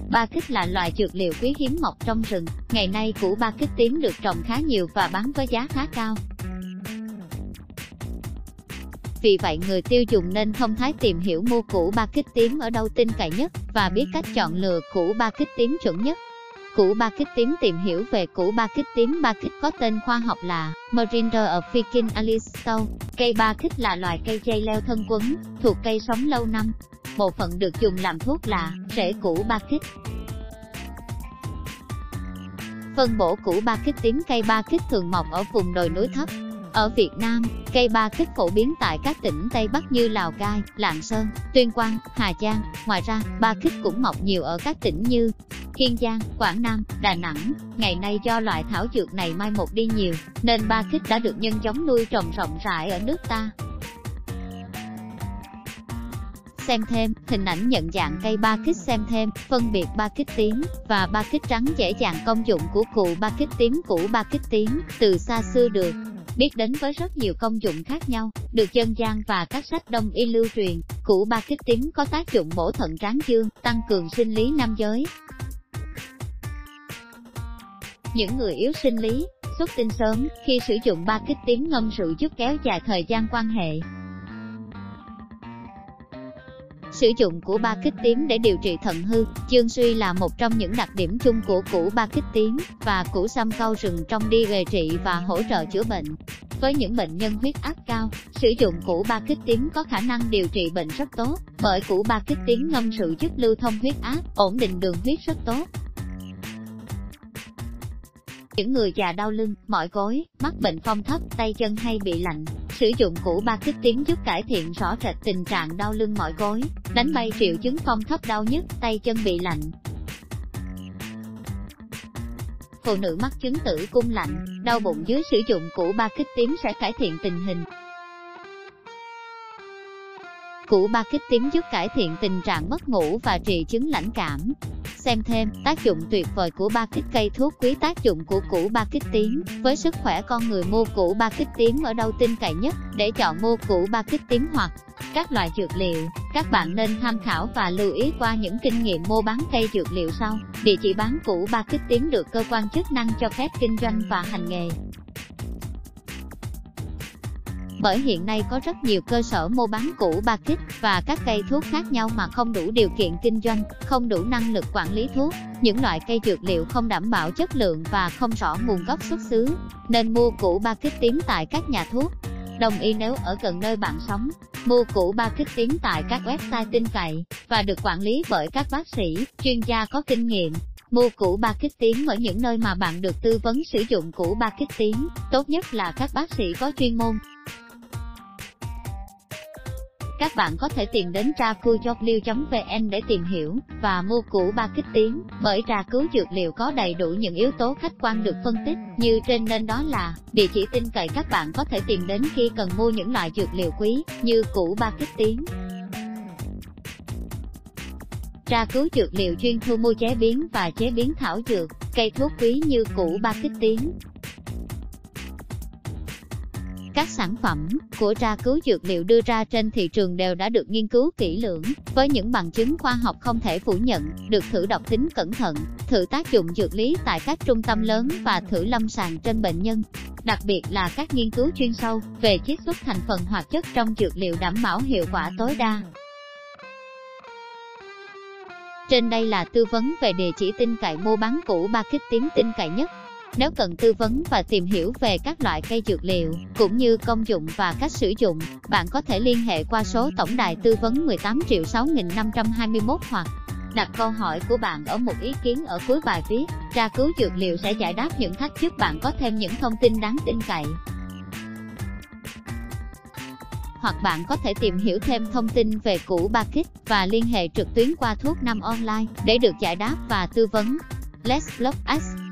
Ba kích là loại dược liệu quý hiếm mọc trong rừng, ngày nay củ ba kích tím được trồng khá nhiều và bán với giá khá cao. Vì vậy người tiêu dùng nên thông thái tìm hiểu mua củ ba kích tím ở đâu tin cậy nhất, và biết cách chọn lựa củ ba kích tím chuẩn nhất. Củ ba kích tím. Tìm hiểu về củ ba kích tím. Ba kích có tên khoa học là Morinda officinalis. Cây ba kích là loài cây dây leo thân quấn, thuộc cây sống lâu năm. Bộ phận được dùng làm thuốc là rễ củ ba kích. Phân bổ củ ba kích tím. Cây ba kích thường mọc ở vùng đồi núi thấp. Ở Việt Nam, cây ba kích phổ biến tại các tỉnh Tây Bắc như Lào Cai, Lạng Sơn, Tuyên Quang, Hà Giang. Ngoài ra, ba kích cũng mọc nhiều ở các tỉnh như Kiên Giang, Quảng Nam, Đà Nẵng. Ngày nay do loại thảo dược này mai một đi nhiều, nên ba kích đã được nhân giống nuôi trồng rộng rãi ở nước ta. Xem thêm, hình ảnh nhận dạng cây ba kích. Xem thêm, phân biệt ba kích tím và ba kích trắng. Dễ dàng công dụng của củ ba kích tím. Củ ba kích tím, từ xa xưa được biết đến với rất nhiều công dụng khác nhau, được dân gian và các sách đông y lưu truyền. Củ ba kích tím có tác dụng bổ thận tráng dương, tăng cường sinh lý nam giới. Những người yếu sinh lý, xuất tinh sớm, khi sử dụng ba kích tím ngâm rượu giúp kéo dài thời gian quan hệ. Sử dụng của ba kích tím để điều trị thận hư, chương suy là một trong những đặc điểm chung của củ ba kích tím, và củ sâm cau rừng trong đi về trị và hỗ trợ chữa bệnh. Với những bệnh nhân huyết áp cao, sử dụng củ ba kích tím có khả năng điều trị bệnh rất tốt, bởi củ ba kích tím ngâm rượu giúp lưu thông huyết áp, ổn định đường huyết rất tốt. Những người già đau lưng, mỏi gối, mắc bệnh phong thấp, tay chân hay bị lạnh, sử dụng củ ba kích tím giúp cải thiện rõ rệt tình trạng đau lưng mỏi gối, đánh bay triệu chứng phong thấp đau nhức, tay chân bị lạnh. Phụ nữ mắc chứng tử cung lạnh, đau bụng dưới sử dụng củ ba kích tím sẽ cải thiện tình hình. Củ ba kích tím giúp cải thiện tình trạng mất ngủ và trị chứng lãnh cảm. Xem thêm, tác dụng tuyệt vời của ba kích. Cây thuốc quý. Tác dụng của củ ba kích tím với sức khỏe con người. Mua củ ba kích tím ở đâu tin cậy nhất? Để chọn mua củ ba kích tím hoặc các loại dược liệu, các bạn nên tham khảo và lưu ý qua những kinh nghiệm mua bán cây dược liệu sau. Địa chỉ bán củ ba kích tím được cơ quan chức năng cho phép kinh doanh và hành nghề. Bởi hiện nay có rất nhiều cơ sở mua bán củ ba kích và các cây thuốc khác nhau mà không đủ điều kiện kinh doanh, không đủ năng lực quản lý thuốc. Những loại cây dược liệu không đảm bảo chất lượng và không rõ nguồn gốc xuất xứ, nên mua củ ba kích tím tại các nhà thuốc đông y nếu ở gần nơi bạn sống. Mua củ ba kích tím tại các website tin cậy và được quản lý bởi các bác sĩ, chuyên gia có kinh nghiệm. Mua củ ba kích tím ở những nơi mà bạn được tư vấn sử dụng củ ba kích tím, tốt nhất là các bác sĩ có chuyên môn. Các bạn có thể tìm đến tra cứu vn để tìm hiểu và mua củ ba kích tím, bởi tra cứu dược liệu có đầy đủ những yếu tố khách quan được phân tích như trên, nên đó là địa chỉ tin cậy các bạn có thể tìm đến khi cần mua những loại dược liệu quý như củ ba kích tím. Tra cứu dược liệu chuyên thu mua chế biến và chế biến thảo dược, cây thuốc quý như củ ba kích tím. Các sản phẩm của tra cứu dược liệu đưa ra trên thị trường đều đã được nghiên cứu kỹ lưỡng, với những bằng chứng khoa học không thể phủ nhận, được thử độc tính cẩn thận, thử tác dụng dược lý tại các trung tâm lớn và thử lâm sàng trên bệnh nhân. Đặc biệt là các nghiên cứu chuyên sâu về chiết xuất thành phần hoạt chất trong dược liệu đảm bảo hiệu quả tối đa. Trên đây là tư vấn về địa chỉ tin cậy mua bán củ ba kích tím tin cậy nhất. Nếu cần tư vấn và tìm hiểu về các loại cây dược liệu, cũng như công dụng và cách sử dụng, bạn có thể liên hệ qua số tổng đài tư vấn 18.6521 hoặc đặt câu hỏi của bạn ở một ý kiến ở cuối bài viết. Tra cứu dược liệu sẽ giải đáp những thắc giúp bạn có thêm những thông tin đáng tin cậy. Hoặc bạn có thể tìm hiểu thêm thông tin về củ ba kích và liên hệ trực tuyến qua thuốc nam online để được giải đáp và tư vấn. Let's Block Us